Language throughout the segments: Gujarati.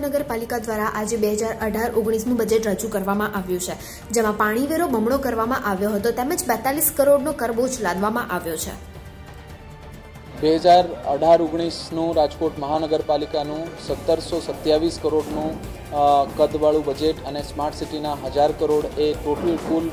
મહાનગરપાલિકા દ્વારા આજે 2018-19નું બજેટ રજૂ કરવામાં આવ્યું છે, જેમાં પાણી વેરો બમણો કરવામાં આવ્યો હતો તેમજ 42 કરોડનો કરબોજ લાદવામાં આવ્યો છે. 2018-19નું રાજકોટ મહાનગરપાલિકાનું 1727 કરોડનું કદવાળું બજેટ અને સ્માર્ટ સિટીના 1000 કરોડ એ ટોટલ કુલ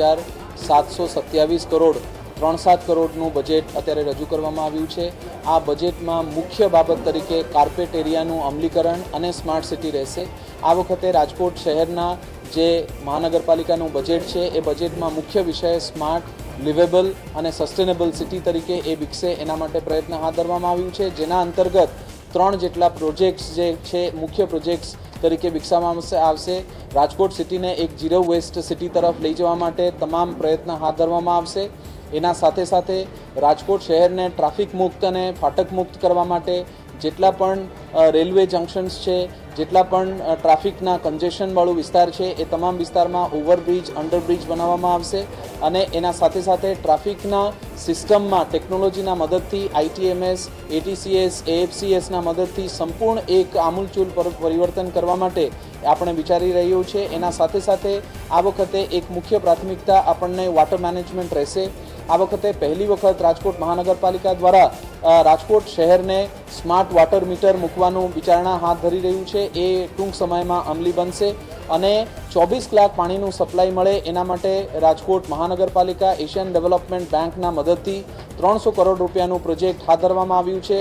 2727 કરોડ 3-7 કરોડનું બજેટ અત્યારે રજૂ કરવામાં આવ્યું છે. આ બજેટમાં મુખ્ય બાબત તરીકે કાર્પેટ એરિયાનું અમલીકરણ અને સ્માર્ટ સિટી રહેશે. આ વખતે રાજકોટ શહેરના જે મહાનગરપાલિકાનું બજેટ છે એ બજેટમાં મુખ્ય વિષય સ્માર્ટ, લિવેબલ અને સસ્ટેનેબલ સિટી તરીકે એ વિકસે એના માટે પ્રયત્ન હાથ ધરવામાં આવ્યું છે, જેના અંતર્ગત 3 જેટલા પ્રોજેક્ટ્સ જે છે મુખ્ય પ્રોજેક્ટ્સ તરીકે વિકસાવવામાં આવશે. રાજકોટ સિટીને એક ઝીરો વેસ્ટ સિટી તરફ લઈ જવા માટે તમામ પ્રયત્ન હાથ ધરવામાં આવશે. એના સાથે સાથે રાજકોટ શહેરને ટ્રાફિક મુક્ત અને ફાટક મુક્ત કરવા માટે જેટલા પણ રેલવે જંકશન્સ છે, જેટલા પણ ટ્રાફિકના કન્જેશનવાળું વિસ્તાર છે એ તમામ વિસ્તારમાં ઓવરબ્રિજ, અંડરબ્રિજ બનાવવામાં આવશે અને એના સાથે સાથે ટ્રાફિકના સિસ્ટમમાં ટેકનોલોજીના મદદથી ITMS, ATCS, AFCSના મદદથી સંપૂર્ણ એક આમૂલચૂલ પરિવર્તન કરવા માટે આપણે વિચારી રહ્યું છે. એના સાથે સાથે આ વખતે એક મુખ્ય પ્રાથમિકતા આપણને વોટર મેનેજમેન્ટ રહેશે. આ વખતે પહેલી વખત રાજકોટ મહાનગરપાલિકા દ્વારા રાજકોટ શહેરને સ્માર્ટ વોટર મીટર મૂકવાનું વિચારણા હાથ ધરી રહ્યું છે. એ ટૂંક સમયમાં અમલી બનશે અને 24 કલાક પાણીનું સપ્લાય મળે એના માટે રાજકોટ મહાનગરપાલિકા એશિયન ડેવલપમેન્ટ બેંકના મદદથી 300 કરોડ રૂપિયાનું પ્રોજેક્ટ હાથ ધરવામાં આવ્યું છે.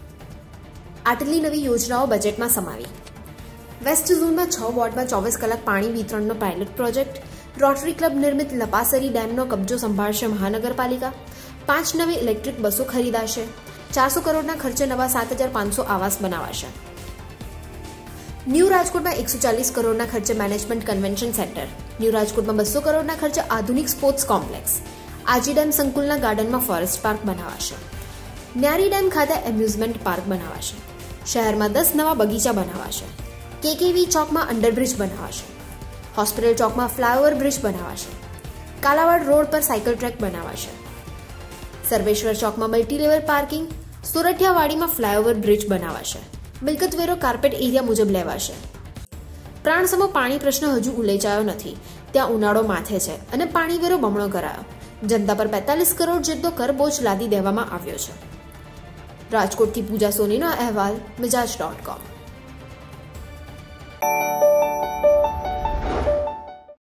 આટલી નવી યોજનાઓ બજેટમાં સમાવી. વેસ્ટ ઝોનમાં 6 વોર્ડમાં 24 કલાક પાણી વિતરણનો પાયલોટ પ્રોજેક્ટ. રોટરી ક્લબ નિર્મિત લપાસરી ડેમનો કબજો સંભાળશે મહાનગરપાલિકા. 5 નવી ઇલેક્ટ્રિક બસો ખરીદાશે. 400 કરોડના ખર્ચે નવા 7500 આવાસ બનાવાશે. ન્યૂ રાજકોટમાં 140 કરોડના ખર્ચે મેનેજમેન્ટ કન્વેન્શન સેન્ટર. ન્યૂ રાજકોટમાં 200 કરોડના ખર્ચે આધુનિક સ્પોર્ટ્સ કોમ્પ્લેક્સ. આજી ડેમ સંકુલના ગાર્ડનમાં ફોરેસ્ટ પાર્ક બનાવાશે. ન્યારી ડેમ ખાતે એમ્યુઝમેન્ટ પાર્ક બનાવાશે. શહેરમાં 10 નવા બગીચા બનાવાશે. KKV ચોકમાં અંડરબ્રિજ બનાવાશે. હોસ્પિટલ ચોકમાં ફ્લાયઓવર બ્રિજ બનાવાશે. કાલાવાડ રોડ પર સાયકલ ટ્રેક બનાવાશે. સર્વેશ્વર ચોકમાં મલ્ટીલેવલ પાર્કિંગ. સુરઠિયાવાડીમાં ફ્લાયઓવર બ્રિજ બનાવાશે. મિલકત વેરો કાર્પેટ એરિયા મુજબ લેવાશે. પ્રાણસમો પાણી પ્રશ્ન હજુ ઉલેચાયો નથી. ત્યાં ઉનાળો માથે છે અને પાણી વેરો બમણો કરાયો. જનતા પર 42 કરોડ જેટલો કરબોજ લાદી દેવામાં આવ્યો છે. રાજકોટથી પૂજા સોનીનો અહેવાલ, મિજાજ.com.